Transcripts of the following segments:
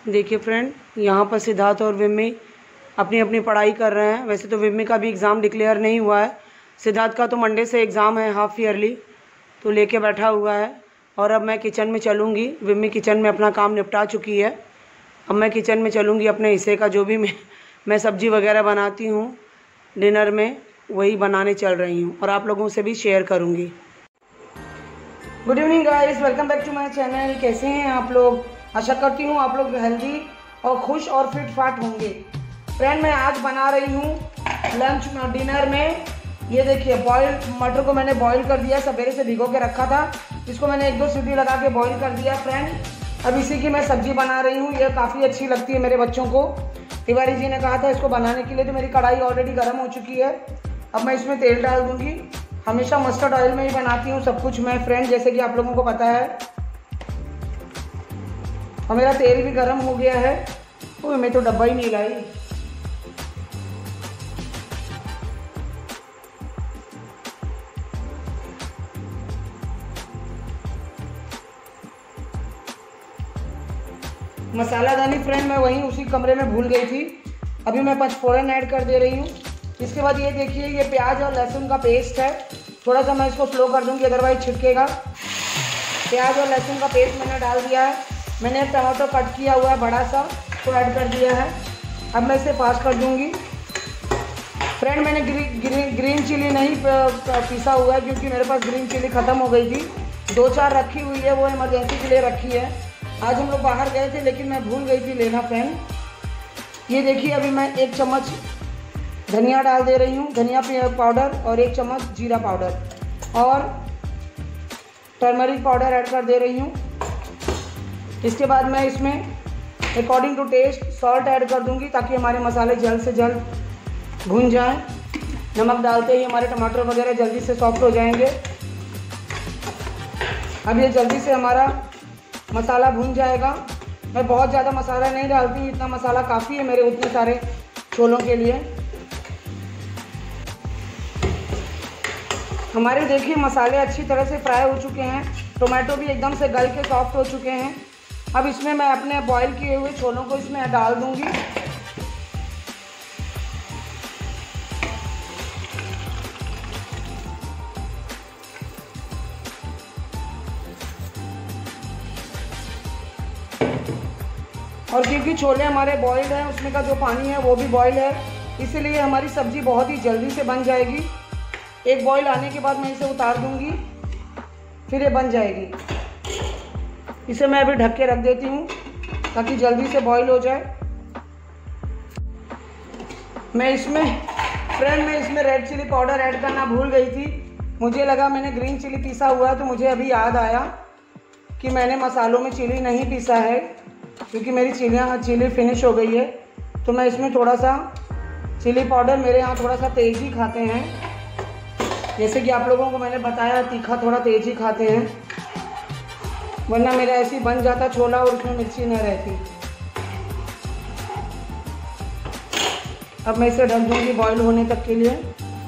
देखिए फ्रेंड, यहाँ पर सिद्धार्थ और विम्मी अपनी अपनी पढ़ाई कर रहे हैं। वैसे तो विम्मी का भी एग्ज़ाम डिक्लेयर नहीं हुआ है। सिद्धार्थ का तो मंडे से एग्ज़ाम है हाफ ईयरली, तो लेके बैठा हुआ है। और अब मैं किचन में चलूँगी। विम्मी किचन में अपना काम निपटा चुकी है। अब मैं किचन में चलूँगी, अपने हिस्से का जो भी मैं सब्ज़ी वगैरह बनाती हूँ डिनर में, वही बनाने चल रही हूँ और आप लोगों से भी शेयर करूँगी। Good evening guys, welcome back to my channel. कैसे हैं आप लोग? आशा करती हूँ आप लोग हेल्दी और खुश और फिट फाट होंगे। फ्रेंड, मैं आज बना रही हूँ लंच में, डिनर में। ये देखिए, बॉइल्ड मटर को मैंने बॉईल कर दिया, सवेरे से भिगो के रखा था। इसको मैंने 1-2 सीटी लगा के बॉईल कर दिया फ्रेंड। अब इसी की मैं सब्जी बना रही हूँ। ये काफ़ी अच्छी लगती है मेरे बच्चों को। तिवारी जी ने कहा था इसको बनाने के लिए, तो मेरी कढ़ाई ऑलरेडी गर्म हो चुकी है। अब मैं इसमें तेल डाल दूँगी। हमेशा मस्टर्ड ऑयल में ही बनाती हूँ सब कुछ मैं फ्रेंड, जैसे कि आप लोगों को पता है। और मेरा तेल भी गर्म हो गया है। ओह, मैं तो डब्बा ही नहीं लाई। मसालादानी फ्रेंड मैं वहीं उसी कमरे में भूल गई थी। अभी मैं पचफोरन ऐड कर दे रही हूँ। इसके बाद ये देखिए, ये प्याज और लहसुन का पेस्ट है। थोड़ा सा मैं इसको स्लो कर दूँगी, अदरवाइज छिटकेगा। प्याज और लहसुन का पेस्ट मैंने डाल दिया है। मैंने टमाटो कट किया हुआ है बड़ा सा, तो ऐड कर दिया है। अब मैं इसे पास कर दूँगी। फ्रेंड, मैंने ग्रीन चिली नहीं पीसा हुआ है, क्योंकि मेरे पास ग्रीन चिली ख़त्म हो गई थी। 2-4 रखी हुई है, वो इमरजेंसी के लिए रखी है। आज हम लोग बाहर गए थे, लेकिन मैं भूल गई थी लेना फ्रेंड। ये देखिए, अभी मैं 1 चम्मच धनिया डाल दे रही हूँ, धनिया पाउडर, और 1 चम्मच जीरा पाउडर और टर्मरिक पाउडर ऐड कर दे रही हूँ। इसके बाद मैं इसमें according to taste salt add कर दूँगी, ताकि हमारे मसाले जल्द से जल्द भुन जाएं। नमक डालते ही हमारे टमाटर वगैरह जल्दी से सॉफ्ट हो जाएंगे। अब ये जल्दी से हमारा मसाला भुन जाएगा। मैं बहुत ज़्यादा मसाला नहीं डालती हूँ, इतना मसाला काफ़ी है मेरे उतने सारे छोलों के लिए। हमारे देखिए मसाले अच्छी तरह से फ्राई हो चुके हैं। टोमेटो भी एकदम से गल के सॉफ्ट हो चुके हैं। अब इसमें मैं अपने बॉईल किए हुए छोलों को इसमें डाल दूंगी। और क्योंकि छोले हमारे बॉइल्ड हैं, उसमें का जो पानी है वो भी बॉईल है, इसीलिए हमारी सब्ज़ी बहुत ही जल्दी से बन जाएगी। एक बॉईल आने के बाद मैं इसे उतार दूंगी, फिर ये बन जाएगी। इसे मैं अभी ढक के रख देती हूँ, ताकि जल्दी से बॉईल हो जाए। मैं इसमें रेड चिली पाउडर ऐड करना भूल गई थी। मुझे लगा मैंने ग्रीन चिली पीसा हुआ है, तो मुझे अभी याद आया कि मैंने मसालों में चिली नहीं पीसा है, क्योंकि मेरी चिली फिनिश हो गई है। तो मैं इसमें थोड़ा सा चिली पाउडर, मेरे यहाँ थोड़ा सा तेज़ ही खाते हैं, जैसे कि आप लोगों को मैंने बताया, तीखा थोड़ा तेज़ ही खाते हैं, वरना मेरा ऐसे ही बन जाता छोला और उसमें मिर्ची न रहती। अब मैं इसे ढक दूँगी बॉईल होने तक के लिए।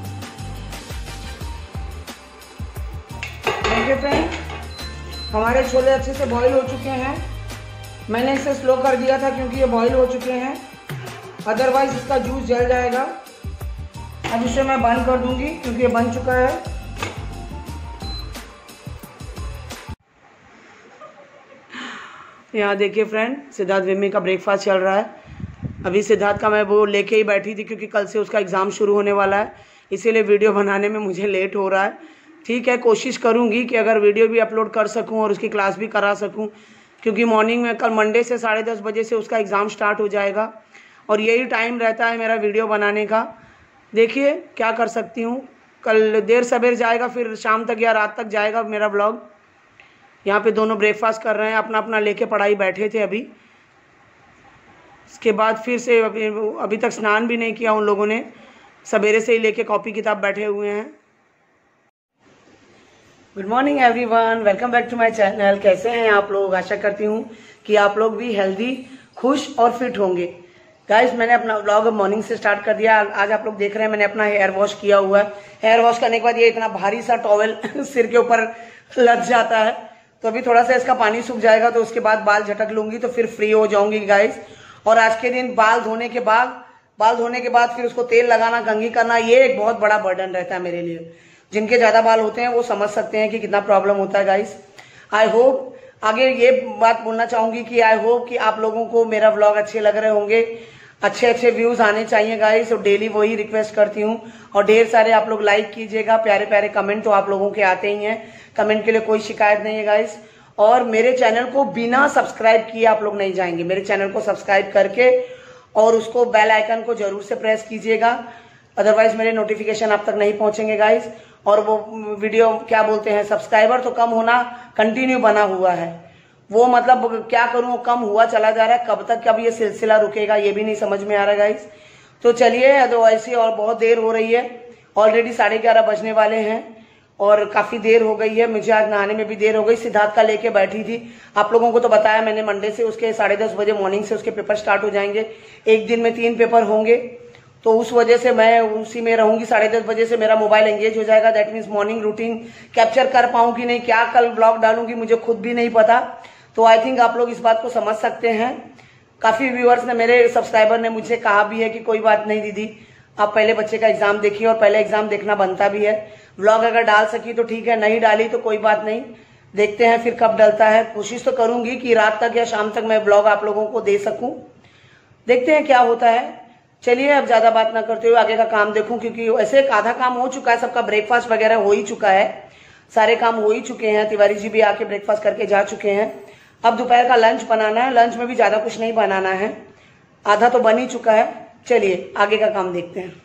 देखिए फ्रेंड, हमारे छोले अच्छे से बॉईल हो चुके हैं। मैंने इसे स्लो कर दिया था क्योंकि ये बॉईल हो चुके हैं, अदरवाइज इसका जूस जल जाएगा। अब इसे मैं बंद कर दूंगी, क्योंकि ये बन चुका है। यहाँ देखिए फ्रेंड, सिद्धार्थ विम्मी का ब्रेकफास्ट चल रहा है। अभी सिद्धार्थ का मैं वो लेके ही बैठी थी, क्योंकि कल से उसका एग्ज़ाम शुरू होने वाला है, इसीलिए वीडियो बनाने में मुझे लेट हो रहा है। ठीक है, कोशिश करूँगी कि अगर वीडियो भी अपलोड कर सकूँ और उसकी क्लास भी करा सकूँ, क्योंकि मॉर्निंग में कल मंडे से 10:30 बजे से उसका एग्ज़ाम स्टार्ट हो जाएगा, और यही टाइम रहता है मेरा वीडियो बनाने का। देखिए क्या कर सकती हूँ। कल देर सवेर जाएगा, फिर शाम तक या रात तक जाएगा मेरा ब्लॉग। यहाँ पे दोनों ब्रेकफास्ट कर रहे हैं, अपना अपना लेके पढ़ाई बैठे थे अभी। इसके बाद फिर से अभी तक स्नान भी नहीं किया उन लोगों ने, सवेरे से ही लेके कॉपी किताब बैठे हुए हैं। Good morning everyone, welcome back to my channel. कैसे हैं आप लोग? आशा करती हूँ कि आप लोग भी हेल्दी, खुश और फिट होंगे। गाइस, मैंने अपना व्लॉग मॉर्निंग से स्टार्ट कर दिया। आज आप लोग देख रहे हैं मैंने अपना हेयर वॉश किया हुआ है। हेयर वॉश करने के बाद ये इतना भारी सा टॉवेल सिर के ऊपर लग जाता है, तो अभी थोड़ा सा इसका पानी सूख जाएगा तो उसके बाद बाल झटक लूँगी तो फिर फ्री हो जाऊँगी गाइस। और आज के दिन बाल धोने के बाद फिर उसको तेल लगाना, कंघी करना, ये एक बहुत बड़ा बर्डन रहता है मेरे लिए। जिनके ज़्यादा बाल होते हैं वो समझ सकते हैं कि कितना प्रॉब्लम होता है गाइस। आई होप आगे ये बात बोलना चाहूँगी कि आई होप कि आप लोगों को मेरा व्लॉग अच्छे लग रहे होंगे, अच्छे व्यूज़ आने चाहिए गाइस। और डेली वही रिक्वेस्ट करती हूँ। और ढेर सारे आप लोग लाइक कीजिएगा, प्यारे प्यारे कमेंट तो आप लोगों के आते ही हैं, कमेंट के लिए कोई शिकायत नहीं है गाइस। और मेरे चैनल को बिना सब्सक्राइब किए आप लोग नहीं जाएंगे। मेरे चैनल को सब्सक्राइब करके और उसको बेल आइकन को जरूर से प्रेस कीजिएगा, अदरवाइज मेरे नोटिफिकेशन आप तक नहीं पहुंचेंगे गाइस। और वो वीडियो क्या बोलते हैं, सब्सक्राइबर तो कम होना कंटिन्यू बना हुआ है, वो मतलब क्या करूं, कम हुआ चला जा रहा है। कब तक ये सिलसिला रुकेगा ये भी नहीं समझ में आ रहा गाइस। तो चलिए, अदरवाइज और बहुत देर हो रही है, ऑलरेडी 11:30 बजने वाले हैं और काफी देर हो गई है। मुझे आज नहाने में भी देर हो गई। सिद्धार्थ का लेके बैठी थी, आप लोगों को तो बताया मैंने, मंडे से उसके 10:30 बजे मॉर्निंग से उसके पेपर स्टार्ट हो जाएंगे। एक दिन में 3 पेपर होंगे, तो उस वजह से मैं उसी में रहूंगी। 10:30 बजे से मेरा मोबाइल एंगेज हो जाएगा। That means morning routine capture कर पाऊँ कि नहीं, क्या कल ब्लॉग डालूंगी मुझे खुद भी नहीं पता। तो आई थिंक आप लोग इस बात को समझ सकते हैं। काफी व्यूअर्स ने, मेरे सब्सक्राइबर ने मुझे कहा भी है कि कोई बात नहीं दीदी, आप पहले बच्चे का एग्जाम देखिए, और पहले एग्जाम देखना बनता भी है। व्लॉग अगर डाल सकी तो ठीक है, नहीं डाली तो कोई बात नहीं, देखते हैं फिर कब डलता है। कोशिश तो करूंगी कि रात तक या शाम तक मैं ब्लॉग आप लोगों को दे सकूं, देखते हैं क्या होता है। चलिए, अब ज्यादा बात ना करते हुए आगे का काम देखूं, क्योंकि ऐसे आधा काम हो चुका है, सबका ब्रेकफास्ट वगैरह हो ही चुका है, सारे काम हो ही चुके हैं। तिवारी जी भी आके ब्रेकफास्ट करके जा चुके हैं। अब दोपहर का लंच बनाना है। लंच में भी ज्यादा कुछ नहीं बनाना है, आधा तो बन ही चुका है। चलिए आगे का काम देखते हैं।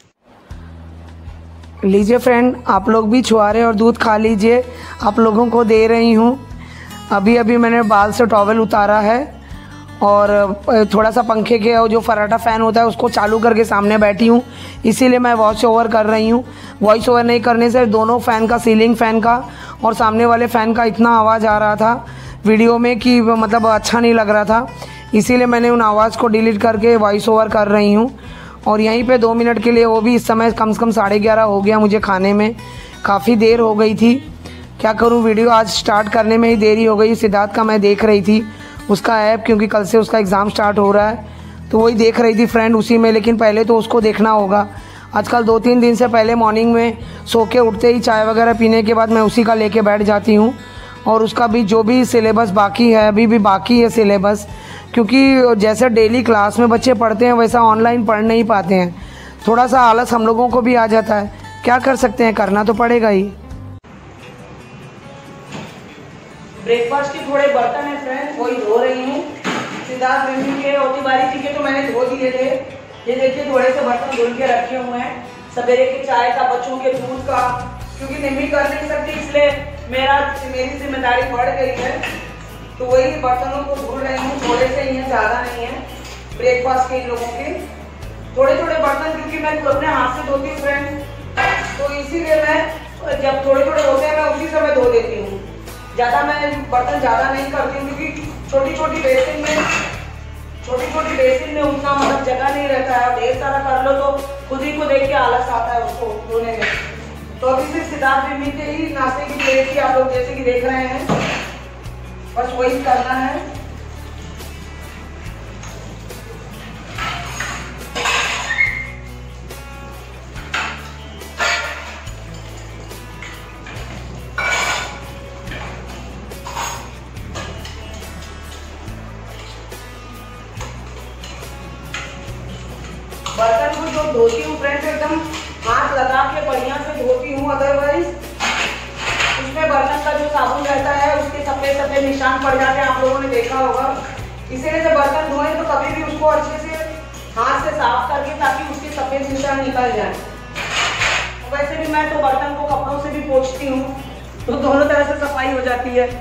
लीजिए फ्रेंड, आप लोग भी छुआरे और दूध खा लीजिए, आप लोगों को दे रही हूँ। अभी मैंने बाल से टॉवल उतारा है और थोड़ा सा पंखे के जो फराटा फ़ैन होता है उसको चालू करके सामने बैठी हूँ, इसीलिए मैं वॉइस ओवर कर रही हूँ। वॉइस ओवर नहीं करने से दोनों फ़ैन का, सीलिंग फ़ैन का और सामने वाले फ़ैन का इतना आवाज़ आ रहा था वीडियो में कि मतलब अच्छा नहीं लग रहा था, इसीलिए मैंने उन आवाज़ को डिलीट करके वॉइस ओवर कर रही हूँ। और यहीं पे 2 मिनट के लिए, वो भी इस समय कम से कम 11:30 हो गया मुझे खाने में, काफ़ी देर हो गई थी। क्या करूँ, वीडियो आज स्टार्ट करने में ही देरी हो गई। सिद्धार्थ का मैं देख रही थी उसका ऐप, क्योंकि कल से उसका एग्ज़ाम स्टार्ट हो रहा है, तो वही देख रही थी फ्रेंड उसी में। लेकिन पहले तो उसको देखना होगा। आजकल 2-3 दिन से पहले मॉर्निंग में सो के उठते ही चाय वगैरह पीने के बाद मैं उसी का लेके बैठ जाती हूँ। और उसका भी जो भी सिलेबस बाकी है, अभी भी बाकी है सिलेबस, क्योंकि जैसे डेली क्लास में बच्चे पढ़ते हैं वैसा ऑनलाइन पढ़ नहीं पाते हैं। थोड़ा सा आलस हम लोगों को भी आ जाता है, क्या कर सकते हैं, करना तो पड़ेगा ही। ब्रेकफास्ट के थोड़े बर्तन है फ्रेंड, वही धो रही हूँ। सिद्धार्थ मम्मी के और तिवारी जी के तो मैंने धो दिए थे। ये देखिए थोड़े से बर्तन धुल के रखे हुए हैं, सवेरे के चाय का, बच्चों के दूध का, क्योंकि मम्मी कर नहीं सकती इसलिए मेरी जिम्मेदारी बढ़ गई है। तो वही बर्तनों को धुल रही हूँ, थोड़े से ही हैं, ज़्यादा नहीं है। ब्रेकफास्ट के लोगों के थोड़े बर्तन, क्योंकि मैं अपने हाथ से धोती हूँ फ्रेंड, तो इसीलिए मैं जब थोड़े होते हैं मैं उसी समय धो देती हूँ। ज़्यादा मैं बर्तन ज़्यादा नहीं करती हूँ, क्योंकि छोटी बेसिन में उतना मतलब जगह नहीं रहता है, और ढेर सारा कर लो तो खुद ही को देख के आलस आता है उसको धोने में। तो अभी सिर्फ सिद्धार्थ मम्मी के ही नाश्ते की प्लेट की आप लोग जैसे कि देख रहे हैं, बस वही करना है। बर्तन को जो धोती हूँ फ्रेंड्स एकदम हाथ लगा के बढ़िया से धोती हूँ, अदरवाइज उसमें बर्तन का जो साबुन रहता है उसके सफेद निशान पड़ जाते हैं, आप लोगों ने देखा होगा। इसीलिए जब बर्तन धोएं तो कभी भी उसको अच्छे से हाथ से साफ करके, ताकि उसके सफेद निशान निकल जाए। वैसे भी मैं तो बर्तन को कपड़ों से भी पोंछती हूँ, तो दोनों तरह से सफाई हो जाती है।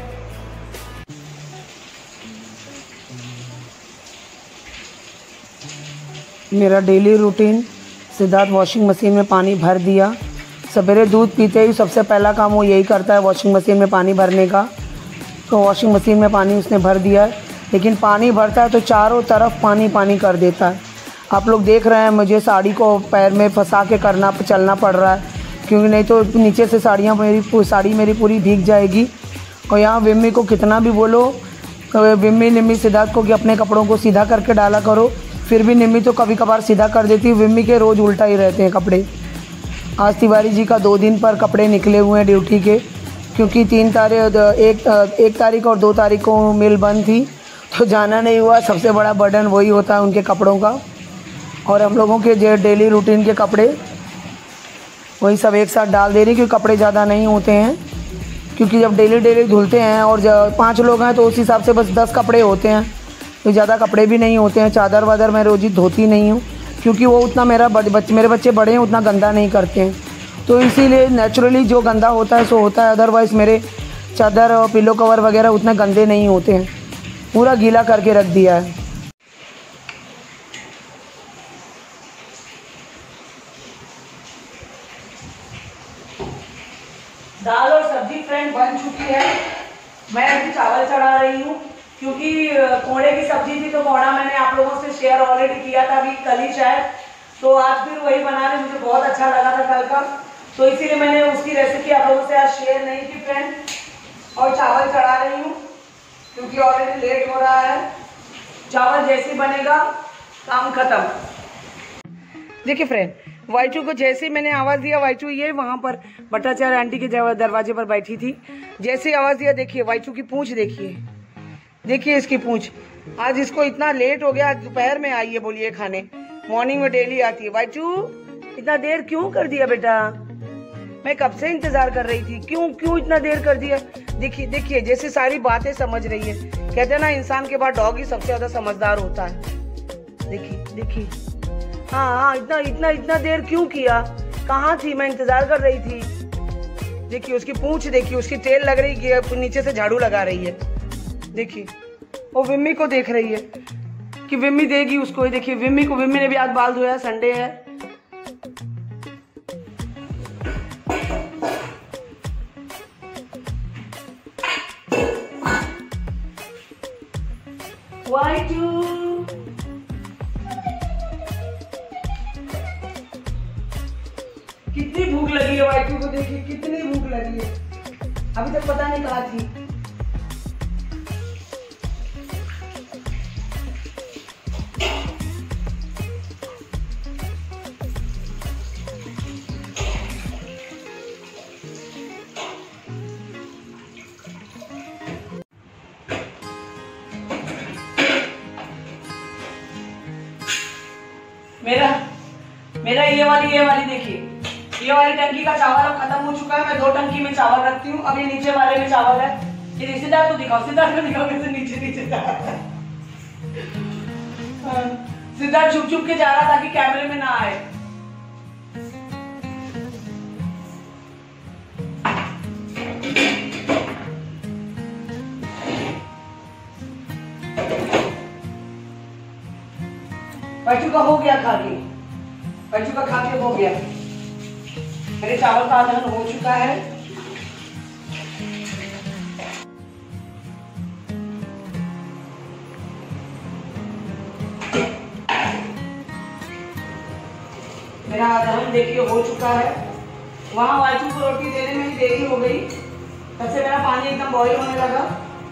मेरा daily routine, Siddharth washing machine में पानी भर दिया। सवेरे दूध पीते ही सबसे पहला काम वो यही करता है, वॉशिंग मशीन में पानी भरने का। तो वॉशिंग मशीन में पानी उसने भर दिया है, लेकिन पानी भरता है तो चारों तरफ पानी कर देता है। आप लोग देख रहे हैं, मुझे साड़ी को पैर में फंसा के चलना पड़ रहा है, क्योंकि नहीं तो नीचे से साड़ी मेरी पूरी भीग जाएगी। और यहाँ विम्मी को कितना भी बोलो, विम्मी निम्मी सिद्धार्थ को कि अपने कपड़ों को सीधा करके डाला करो, फिर भी निम्मी तो कभी कभार सीधा कर देती है। विम्मी के रोज़ उल्टा ही रहते हैं कपड़े। आज तिवारी जी का 2 दिन पर कपड़े निकले हुए हैं ड्यूटी के, क्योंकि 1 तारीख और 2 तारीख को मिल बंद थी तो जाना नहीं हुआ। सबसे बड़ा बर्डन वही होता है उनके कपड़ों का, और हम लोगों के जो डेली रूटीन के कपड़े वही सब एक साथ डाल दे रही, क्योंकि कपड़े ज़्यादा नहीं होते हैं। क्योंकि जब डेली धुलते हैं और जब 5 लोग हैं तो उस हिसाब से बस 10 कपड़े होते हैं, तो ज़्यादा कपड़े भी नहीं होते हैं। चादर वादर मैं रोज़ ही धोती नहीं हूँ, क्योंकि वो उतना मेरे बच्चे बड़े हैं, उतना गंदा नहीं करते हैं, तो इसीलिए नेचुरली जो गंदा होता है सो होता है। अदरवाइज़ मेरे चादर और पिलो कवर वगैरह उतने गंदे नहीं होते हैं। पूरा गीला करके रख दिया है। दाल और सब्जी फ्रेंड बन चुकी है। मैं अभी चावल चढ़ा रही हूँ, क्योंकि कोड़े की सब्जी थी तो कोड़ा मैंने आप लोगों से शेयर ऑलरेडी किया था अभी कल ही शायद, तो आज फिर वही बना रही। मुझे बहुत अच्छा लगा था कल का, तो इसीलिए मैंने उसकी रेसिपी आप लोगों से आज शेयर नहीं की फ्रेंड। और चावल चढ़ा रही हूँ क्योंकि ऑलरेडी लेट हो रहा है। चावल जैसे बनेगा काम खत्म। देखिए फ्रेंड, वाइचू को जैसे ही मैंने आवाज़ दिया, वाइचू ये वहाँ पर भट्टाचार्य आंटी के दरवाजे पर बैठी थी, जैसे ही आवाज़ दिया देखिए वाइचू की पूंछ देखिए इसकी पूंछ। आज इसको इतना लेट हो गया, दोपहर में आई है बोलिए खाने, मॉर्निंग में डेली आती है। वाइचू इतना देर क्यों कर दिया बेटा, मैं कब से इंतजार कर रही थी, क्यों इतना देर कर दिया। देखिए जैसे सारी बातें समझ रही है। कहते हैं ना इंसान के बाद डॉग ही सबसे ज्यादा समझदार होता है। देखिए हाँ इतना देर क्यों किया, कहाँ थी, मैं इंतजार कर रही थी। देखिए उसकी पूंछ, देखिए उसकी टेल लग रही है, नीचे से झाड़ू लगा रही है। देखिए वो विम्मी को देख रही है कि विम्मी देगी उसको। देखिए विम्मी ने भी आज बाल धोया, संडे है। वाइटू कितनी भूख लगी है वाइटू को, देखिए कितनी भूख लगी है, अभी तक पता नहीं कहाँ थी। मेरा ये वाली देखिए, ये वाली टंकी का चावल अब खत्म हो चुका है। मैं 2 टंकी में चावल रखती हूँ। अब ये नीचे वाले में चावल है। ये रिश्तेदार को दिखाओ, सिद्धार्थ को दिखाओ कैसे नीचे सिद्धार्थ छुप के जा रहा था कि कैमरे में ना आए। बच्चों का हो गया खा के, मेरे चावल का आधान हो चुका है। मेरा आधान देखिए हो चुका है। वहां वाइचू को रोटी देने में देरी हो गई, तब से मेरा पानी एकदम बॉईल होने लगा।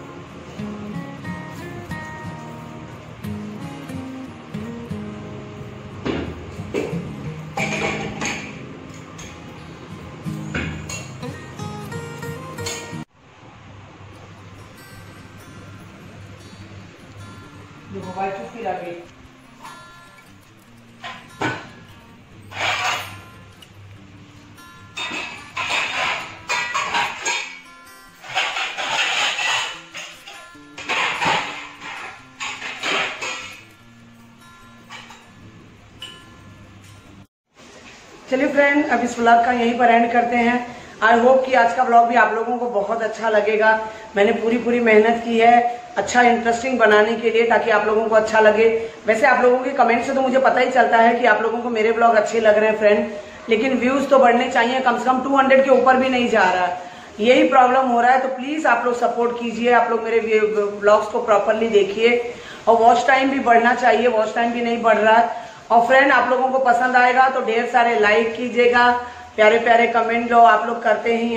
वाइचू फिर आ गई। चलिए फ्रेंड, अब इस व्लॉग का यहीं पर एंड करते हैं। आई होप कि आज का व्लॉग भी आप लोगों को बहुत अच्छा लगेगा। मैंने पूरी मेहनत की है अच्छा इंटरेस्टिंग बनाने के लिए, ताकि आप लोगों को अच्छा लगे। वैसे आप लोगों के कमेंट से तो मुझे पता ही चलता है कि आप लोगों को मेरे व्लॉग अच्छे लग रहे हैं फ्रेंड, लेकिन व्यूज तो बढ़ने चाहिए। कम से कम 200 के ऊपर भी नहीं जा रहा, यही प्रॉब्लम हो रहा है। तो प्लीज आप लोग सपोर्ट कीजिए, आप लोग मेरे व्लॉग्स को प्रॉपरली देखिए, और वॉच टाइम भी बढ़ना चाहिए, वॉच टाइम भी नहीं बढ़ रहा है। और फ्रेंड, आप लोगों को पसंद आएगा तो ढेर सारे लाइक कीजिएगा, प्यारे प्यारे कमेंट लो, आप लोग करते ही हैं।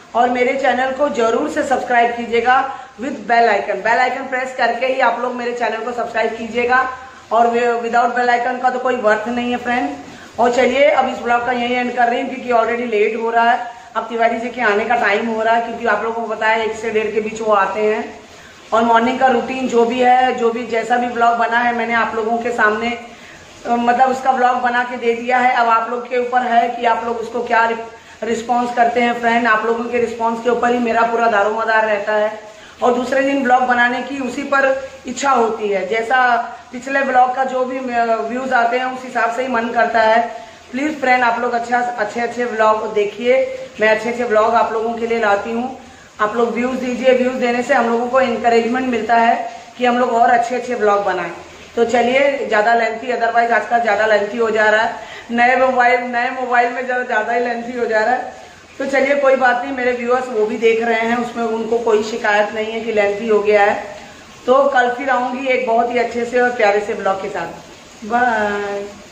और मेरे चैनल को जरूर से सब्सक्राइब कीजिएगा with bell icon. Bell icon press करके ही आप लोग मेरे चैनल को सब्सक्राइब कीजिएगा, और विदाउट बेल आइकन का तो कोई वर्थ नहीं है फ्रेंड। और चलिए अब इस ब्लॉग का यही एंड कर रही हूँ, क्योंकि ऑलरेडी लेट हो रहा है। अब तिवारी जी के आने का टाइम हो रहा है, क्योंकि आप लोगों को पता है 1 से 1:30 के बीच वो आते हैं। और मॉर्निंग का रूटीन जो भी है, जो भी जैसा भी ब्लॉग बना है, मैंने आप लोगों के सामने मतलब उसका ब्लॉग बना के दे दिया है। अब आप लोग के ऊपर है कि आप लोग उसको क्या रिस्पॉन्स करते हैं फ्रेंड। आप लोगों के रिस्पॉन्स के ऊपर ही मेरा पूरा दारोमदार रहता है, और दूसरे दिन ब्लॉग बनाने की उसी पर इच्छा होती है। जैसा पिछले ब्लॉग का जो भी व्यूज़ आते हैं उस हिसाब से ही मन करता है। प्लीज़ फ्रेंड आप लोग अच्छे ब्लॉग देखिए। मैं अच्छे ब्लॉग आप लोगों के लिए लाती हूँ। आप लोग व्यूज़ दीजिए। व्यूज़ देने से हम लोगों को इंकरेजमेंट मिलता है कि हम लोग और अच्छे ब्लॉग बनाएं। तो चलिए, ज़्यादा लेंथी, अदरवाइज आजकल ज़्यादा लेंथी हो जा रहा है। नए मोबाइल में ज़्यादा ही लेंथी हो जा रहा है। तो चलिए कोई बात नहीं, मेरे व्यूअर्स वो भी देख रहे हैं, उसमें उनको कोई शिकायत नहीं है कि लेंथी हो गया है। तो कल फिर आऊँगी एक बहुत ही अच्छे से और प्यारे से ब्लॉग के साथ। बाय।